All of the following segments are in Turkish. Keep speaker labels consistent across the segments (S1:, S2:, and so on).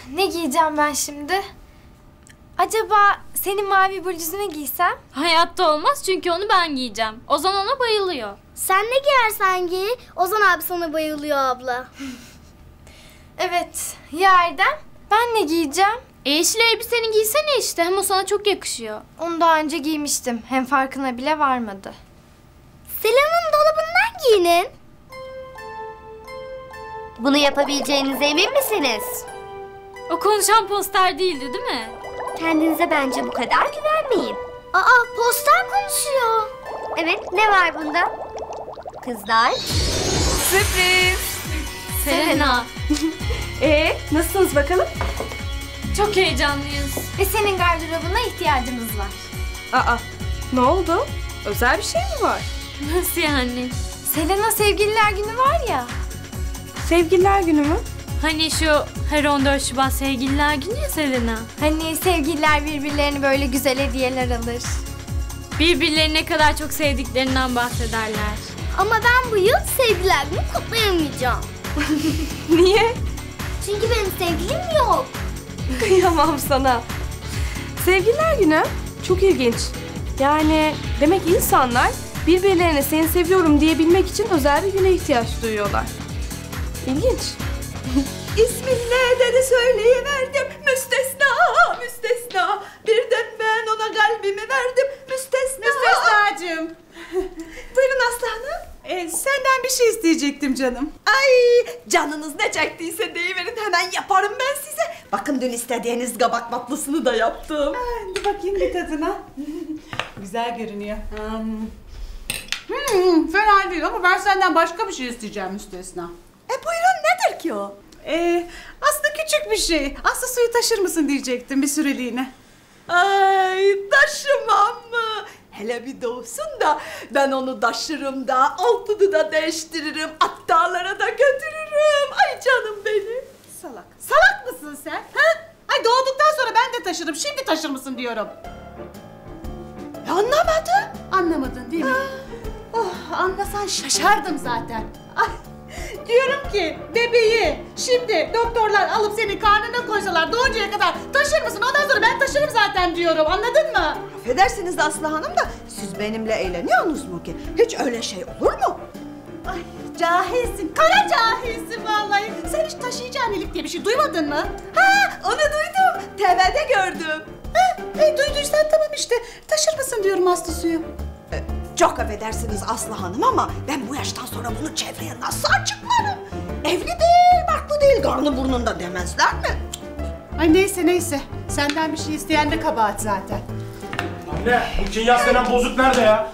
S1: Ne giyeceğim ben şimdi? Acaba senin mavi bluzunu giysem?
S2: Hayatta olmaz çünkü onu ben giyeceğim. Ozan ona bayılıyor.
S3: Sen ne giyersen giy. Ozan abi sana bayılıyor abla.
S1: Evet. Ya Erdem? Ben ne giyeceğim?
S2: Yeşil elbiseni giysene işte. Hem o sana çok yakışıyor.
S1: Onu daha önce giymiştim. Hem farkına bile varmadı.
S3: Selena'nın dolabından giyinin.
S4: Bunu yapabileceğinize emin misiniz?
S2: O konuşan poster değildi değil mi?
S4: Kendinize bence bu kadar güvenmeyin.
S3: Aa, poster konuşuyor.
S4: Evet, ne var bunda? Kızlar.
S5: Sürpriz.
S2: Selena.
S5: Nasılsınız bakalım?
S2: Çok heyecanlıyız.
S1: Ve senin gardırobuna ihtiyacımız var.
S5: Aa, ne oldu? Özel bir şey mi var?
S2: Nasıl yani?
S1: Selena sevgililer günü var ya.
S5: Sevgililer günü mü?
S2: Hani şu her 14 Şubat sevgililer günü ya Selena.
S1: Hani sevgililer birbirlerine böyle güzel hediyeler alır.
S2: Birbirlerini ne kadar çok sevdiklerinden bahsederler.
S3: Ama ben bu yıl sevgililer günü kutlayamayacağım.
S5: Niye?
S3: Çünkü benim sevgilim yok.
S5: Kıyamam sana. Sevgililer günü çok ilginç. Yani demek insanlar birbirlerine seni seviyorum diyebilmek için özel bir güne ihtiyaç duyuyorlar. İlginç.
S6: İsmin ne dedi söyleyiverdim. Müstesna, müstesna. Birden ben ona kalbimi verdim. Müstesna.
S7: Müstesnacığım.
S6: Buyurun Aslı Hanım.
S7: Senden bir şey isteyecektim canım.
S6: Ay canınız ne çektiyse deyiverin hemen yaparım ben size. Bakın dün istediğiniz kabak tatlısını da yaptım.
S7: Hadi bakayım bir tadına. Güzel görünüyor. Fena değil ama ben senden başka bir şey isteyeceğim Müstesna.
S6: Buyurun nedir ki o?
S7: Aslında küçük bir şey. Aslı suyu taşır mısın diyecektim bir süreliğine.
S6: Ay taşımam mı? Hele bir doğsun da ben onu taşırım da altını da değiştiririm. Attalara da götürürüm. Ay canım benim.
S7: Salak. Salak mısın sen? Ha? Ay doğduktan sonra ben de taşırım. Şimdi taşır mısın diyorum.
S6: Anlamadım.
S7: Anlamadın değil mi? Oh anlasan şaşardım zaten. Ay, diyorum ki bebeği şimdi doktorlar alıp senin karnına koysalar doğuncaya kadar taşır mısın? Ondan sonra ben taşırım zaten diyorum. Anladın mı?
S6: Affedersiniz Aslı Hanım da siz benimle eğleniyorsunuz mu ki? Hiç öyle şey olur mu?
S7: Ay cahilsin. Kara cahilsin vallahi. Sen hiç taşıyıcı annelik diye bir şey duymadın mı?
S6: Ha onu duydum. TV'de gördüm.
S7: Duyduysan tamam işte. Taşır mısın diyorum Aslı suyu.
S6: Çok affedersiniz Aslı Hanım ama ben bu yaştan sonra bunu çevreye nasıl açıklarım? Evli değil, barklı değil, karnı burnunda demezler mi?
S7: Ay neyse. Senden bir şey isteyen de kabahat zaten.
S8: Anne, bu Kinyas denen bozuk nerede ya?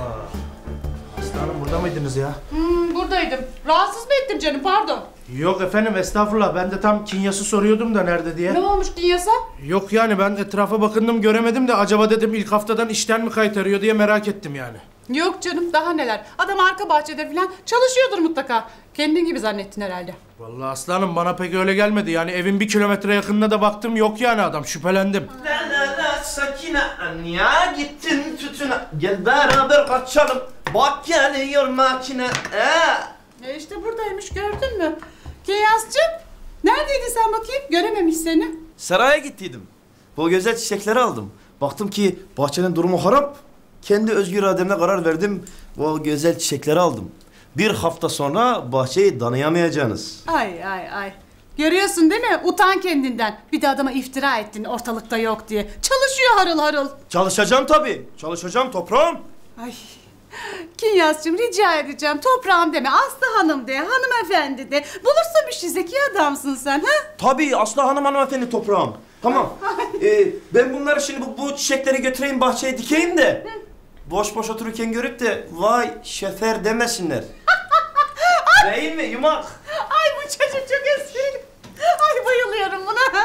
S8: Aslı Hanım burada mıydınız ya?
S7: Buradaydım. Rahatsız mı ettim canım pardon.
S8: Yok efendim, estağfurullah. Ben de tam Kinyas'ı soruyordum da nerede diye.
S7: Ne olmuş Kinyas'a?
S8: Yok yani, ben etrafa bakındım göremedim de acaba dedim ilk haftadan işten mi kaytarıyor diye merak ettim yani.
S7: Yok canım daha neler. Adam arka bahçede falan çalışıyordur mutlaka. Kendin gibi zannettin herhalde.
S8: Vallahi Aslı Hanım bana pek öyle gelmedi. Yani evin 1 kilometre yakınına da baktım, yok yani adam, şüphelendim.
S9: La Sakine ya gittin tütüne. Gel beraber kaçalım. Bak geliyor makine.
S7: İşte buradaymış gördün mü? Kinyas'cığım neredeydin sen bakayım? Görememiş seni.
S9: Saraya gittiydim. Bu güzel çiçekleri aldım. Baktım ki bahçenin durumu harap. Kendi özgür irademle karar verdim. Bu güzel çiçekleri aldım. Bir hafta sonra bahçeyi tanıyamayacaksınız.
S7: Ay. Görüyorsun değil mi? Utan kendinden. Bir de adama iftira ettin ortalıkta yok diye. Çalışıyor harıl harıl.
S9: Çalışacağım tabii. Çalışacağım toprağım.
S7: Ay. Kinyas'cığım rica edeceğim. Toprağım deme. Aslı Hanım de. Hanımefendi de. Bulursun bir şey, zeki adamsın sen. Ha?
S9: Tabii Aslı Hanım hanımefendi toprağım. Tamam. Ben bunları şimdi bu çiçekleri götüreyim bahçeye dikeyim de. Boş boş otururken görüp de vay şefer demesinler. Değil mi yumak?
S7: Ay bu çocuk çok esprili. Ay bayılıyorum buna.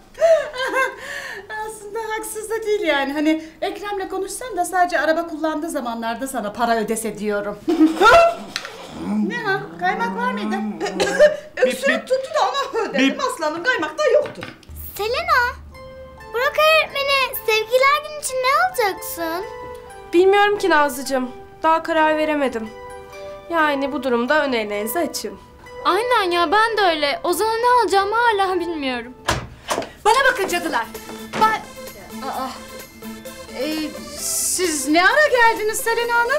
S7: Aslında haksız da değil yani. Hani Ekrem'le konuşsan da sadece araba kullandığı zamanlarda sana para ödese diyorum. Ne ha? Kaymak var mıydı?
S6: Öksürük tuttu da ona ödedim. Aslanım kaymak da yoktur.
S3: Selena, Burak öğretmene sevgililer günü için ne alacaksın?
S5: Bilmiyorum ki Nazlıcığım. Daha karar veremedim. Yani bu durumda önerilerinizi açığım.
S2: Aynen ya, ben de öyle. Ozan'a ne alacağımı hala bilmiyorum.
S7: Bana bakın cadılar. Siz ne ara geldiniz Selena Hanım?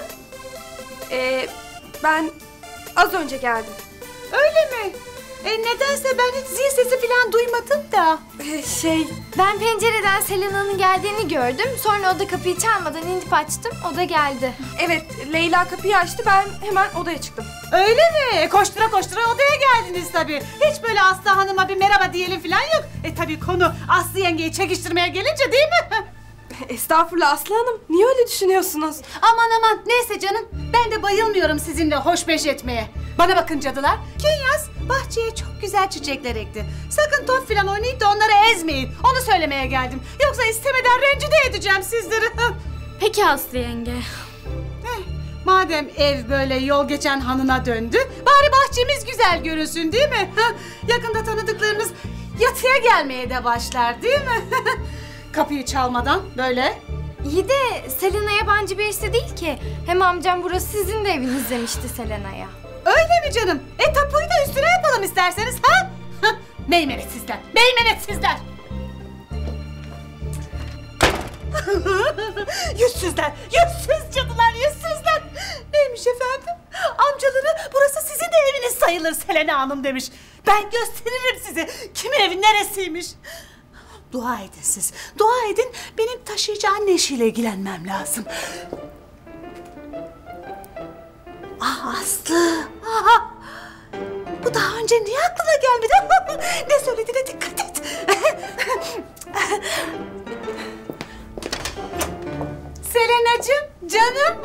S5: Ben az önce geldim.
S7: Öyle mi? Nedense ben hiç zil sesi falan duymadım da.
S1: Ben pencereden Selena'nın geldiğini gördüm. Sonra o da kapıyı çalmadan inip açtım. O da geldi.
S5: Evet, Leyla kapıyı açtı. Ben hemen odaya çıktım.
S7: Öyle mi? Koştura koştura odaya geldiniz tabii. Hiç böyle Aslı Hanım'a bir merhaba diyelim falan yok. Tabii konu Aslı yengeyi çekiştirmeye gelince değil mi?
S5: Estağfurullah Aslı Hanım. Niye öyle düşünüyorsunuz?
S7: Aman neyse canım. Ben de bayılmıyorum sizinle hoşbeş etmeye. Bana bakın cadılar. Kinyas bahçeye çok güzel çiçekler ekti. Sakın top falan oynayıp da onları ezmeyin. Onu söylemeye geldim. Yoksa istemeden rencide edeceğim sizleri.
S2: Peki Aslı yenge.
S7: Madem ev böyle yol geçen hanına döndü, bari bahçemiz güzel görünsün değil mi? Yakında tanıdıklarınız yatıya gelmeye de başlar değil mi? Kapıyı çalmadan böyle.
S1: İyi de Selena yabancı birisi değil ki. Hem amcam burası sizin de eviniz demişti Selena'ya.
S7: Öyle mi canım? Tapuyu da üstüne yapalım isterseniz ha? Meymenetsizler, meymenetsizler. Yüzsüzler, yüzsüz cadılar, yüzsüzler. Neymiş efendim? Amcaları burası sizin de eviniz sayılır Selena Hanım demiş. Ben gösteririm size kimin evi neresiymiş. Dua edin siz, dua edin. Benim taşıyıcı anne işiyle ilgilenmem lazım. Aslı. Bu daha önce niye aklına gelmedi? Ne söylediğine dikkat et. Selenacığım, canım.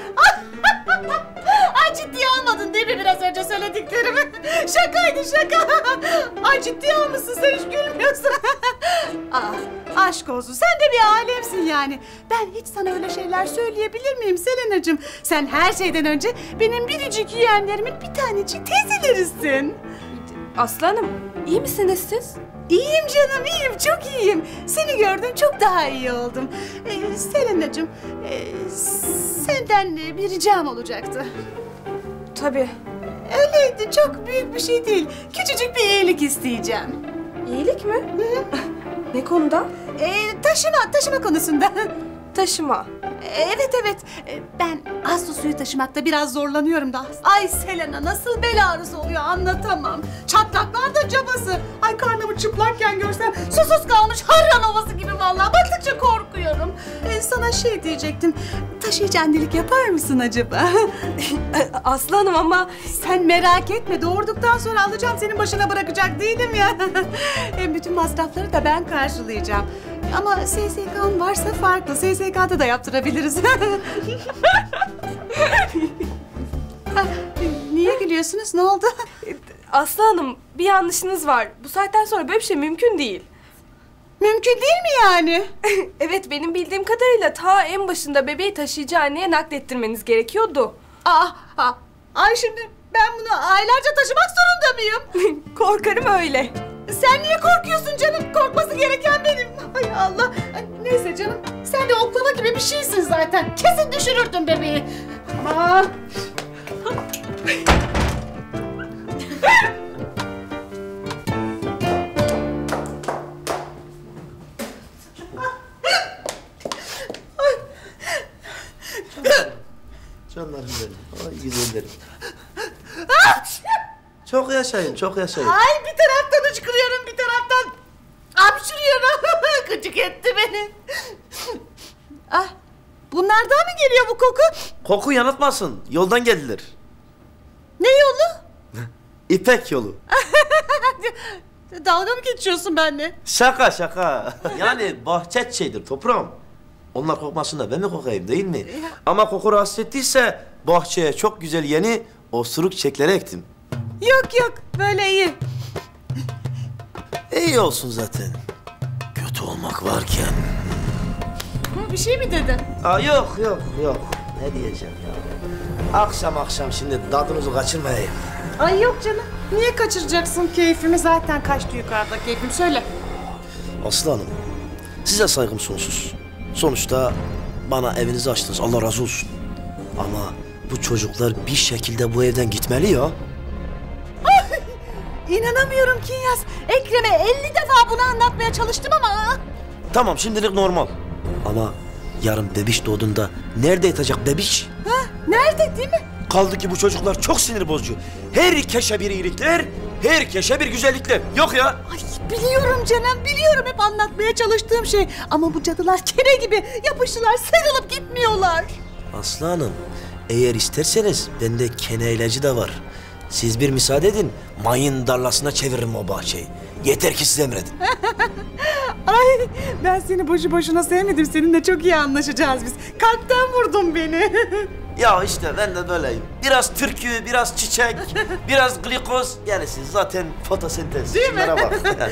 S7: Ay ciddiye almadın değil mi biraz önce söylediklerimi? Şakaydı şaka. Ay ciddiye almışsın, sen hiç gülmüyorsun. Aşk olsun, sen de bir alemsin yani. Ben hiç sana öyle şeyler söyleyebilir miyim Selenacığım? Sen her şeyden önce benim biricik yeğenlerimin bir tanecik teyzelerisin.
S5: Aslı Hanım, iyi misiniz siz?
S7: İyiyim canım, iyiyim, çok iyiyim. Seni gördüm, çok daha iyi oldum. Selenacığım, senden bir ricam olacaktı.
S5: Tabii.
S7: Öyleydi, çok büyük bir şey değil. Küçücük bir iyilik isteyeceğim.
S5: İyilik mi? Ne konuda?
S7: Taşıma konusunda.
S5: Taşıma.
S7: Evet. Ben Aslı suyu taşımakta biraz zorlanıyorum da. Ay Selena nasıl bel ağrısı oluyor anlatamam. Çatlaklar da cabası. Ay karnımı çıplakken görsen susuz kalmış harran ovası gibi vallahi. Baktıkça korkuyorum. Sana şey diyecektim. Taşıyıcı annelik yapar mısın acaba?
S5: Aslı Hanım ama...
S7: Sen merak etme, doğurduktan sonra alacağım, senin başına bırakacak değilim ya. Hem bütün masrafları da ben karşılayacağım. Ama SSK'ın varsa farklı. SSK'da da yaptırabiliriz. Niye gülüyorsunuz? Ne oldu?
S5: Aslı Hanım, bir yanlışınız var. Bu saatten sonra böyle bir şey mümkün değil.
S7: Mümkün değil mi yani?
S5: Evet, benim bildiğim kadarıyla ta en başında bebeği taşıyıcı anneye naklettirmeniz gerekiyordu.
S7: Ay şimdi ben bunu aylarca taşımak zorunda mıyım?
S5: Korkarım öyle.
S7: Sen niye korkuyorsun canım? Korkması gereken benim. Ay Allah. Neyse canım. Sen de oklava gibi bir şeysin zaten. Kesin düşürürdün bebeği. Aman.
S9: Canlarım benim. Ay güzellerim. Çok yaşayın, çok yaşayın.
S7: Ay bir taraftan hıçkırıyorum, bir taraftan hapşırıyorum. Gıcık etti beni. Bunlardan mı geliyor bu koku?
S9: Koku yanıltmasın. Yoldan geldiler.
S7: Ne yolu?
S9: İpek yolu.
S7: Dalga mı geçiyorsun benimle?
S9: Şaka. Yani bahçe çiçeğidir toprağım. Onlar kokmasın da ben mi kokayım değil mi? Ama koku rahatsız ettiyse bahçeye çok güzel yeni osuruk çiçekleri ektim.
S7: Yok böyle iyi.
S9: İyi olsun zaten. Kötü olmak varken.
S7: Bir şey mi dedin?
S9: Yok. Ne diyeceğim ya? Akşam şimdi tadınızı kaçırmayayım.
S7: Ay yok canım. Niye kaçıracaksın keyfimi? Zaten kaçtı yukarıda keyfim. Söyle.
S9: Aslı Hanım, size saygım sonsuz. Sonuçta bana evinizi açtınız. Allah razı olsun. Ama bu çocuklar bir şekilde bu evden gitmeli ya.
S7: İnanamıyorum Kinyas. Ekrem'e 50 defa bunu anlatmaya anlatmaya çalıştım ama...
S9: Tamam şimdilik normal. Ama yarın bebiş doğduğunda nerede yatacak bebiş?
S7: Ha, nerede değil mi?
S9: Kaldı ki bu çocuklar çok sinir bozucu. Herkese bir iyilikler, herkese bir güzellikler. Yok ya.
S7: Ay biliyorum canım, biliyorum hep anlatmaya çalıştığım şey. Ama bu cadılar kene gibi yapıştılar, sıyrılıp gitmiyorlar.
S9: Aslı Hanım, eğer isterseniz bende kene ilacı da var. Siz bir müsaade edin, mayın tarlasına çeviririm o bahçeyi. Yeter ki siz emredin.
S7: Ay ben seni boşu boşuna sevmedim, seninle çok iyi anlaşacağız biz. Kalpten vurdun beni.
S9: Ya işte ben de böyleyim. Biraz türkü, biraz çiçek, biraz glikoz. Yani siz zaten fotosentez.
S7: Değil mi?
S9: Şunlara bak.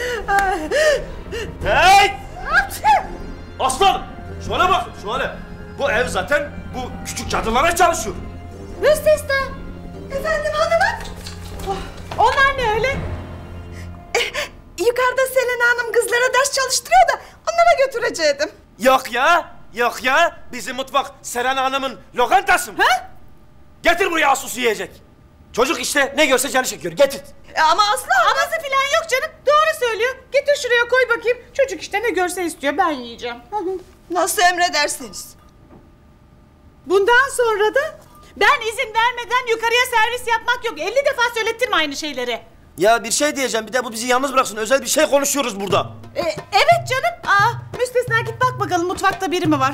S9: Hey! Aslan! Şöyle bak, şöyle. Bu ev zaten bu küçük cadılara çalışıyor.
S7: Müstesna. Efendim hanımım. Onlar ne öyle? Yukarıda Selena Hanım kızlara ders çalıştırıyor da onlara götürecektim.
S9: Yok ya, yok ya. Bizim mutfak Seren Hanım'ın lokantası mı?
S7: Ha?
S9: Getir buraya asus yiyecek. Çocuk işte ne görse canı çekiyor. Getir.
S7: Ama Aslı aması falan yok canım. Doğru söylüyor. Getir şuraya koy bakayım. Çocuk işte ne görse istiyor. Ben yiyeceğim.
S10: Nasıl emredersiniz?
S7: Bundan sonra da ben izin vermeden yukarıya servis yapmak yok. 50 defa söylettirme aynı şeyleri.
S9: Ya bir şey diyeceğim. Bir de bu bizi yalnız bıraksın. Özel bir şey konuşuyoruz burada.
S7: Evet canım. Müstesna git bak bakalım mutfakta biri mi var?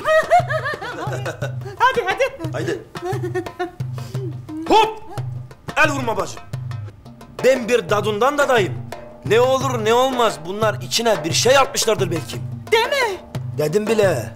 S7: Hadi hadi.
S9: Haydi. Hop! El vurma bacım. Ben bir dadundan dadayım. Ne olur ne olmaz bunlar içine bir şey atmışlardır belki.
S7: Deme.
S9: Dedim bile.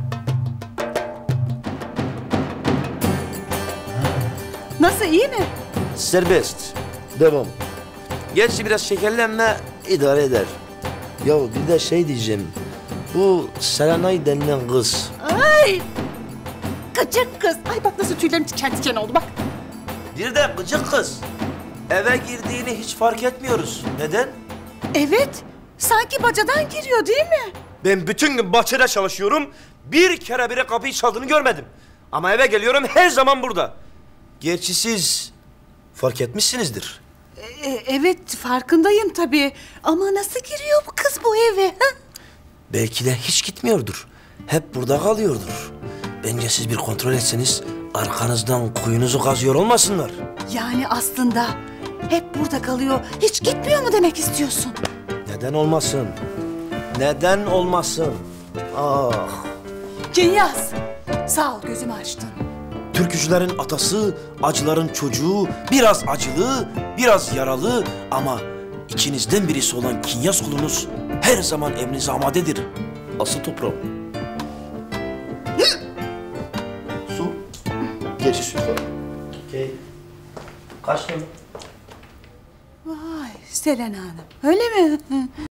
S7: Nasıl iyi mi?
S9: Serbest. Devam. Gerçi biraz şekerlenme idare eder. Ya bir de şey diyeceğim. Bu Serenay denilen kız.
S7: Ay! Gıcık kız. Ay bak nasıl tüylerim diken diken oldu bak.
S9: Bir de gıcık kız. Eve girdiğini hiç fark etmiyoruz. Neden?
S7: Evet. Sanki bacadan giriyor değil mi?
S9: Ben bütün gün bahçede çalışıyorum. Bir kere bile kapıyı çaldığını görmedim. Ama eve geliyorum her zaman burada. Gerçi siz fark etmişsinizdir.
S7: Evet farkındayım tabii. Ama nasıl giriyor bu kız bu eve? Ha?
S9: Belki de hiç gitmiyordur. Hep burada kalıyordur. Bence siz bir kontrol etseniz arkanızdan kuyunuzu kazıyor olmasınlar.
S7: Yani aslında hep burada kalıyor. Hiç gitmiyor mu demek istiyorsun?
S9: Neden olmasın? Neden olmasın? Ah!
S7: Kinyas. Sağ ol gözümü açtın.
S9: Türkücülerin atası, acıların çocuğu, biraz acılı, biraz yaralı ama içinizden birisi olan Kinyas kulunuz her zaman emrinize amadedir. Asıl toprağım. Su. Gerçi su falan. Okay. Kaç tane?
S7: Vay Selena Hanım. Öyle mi?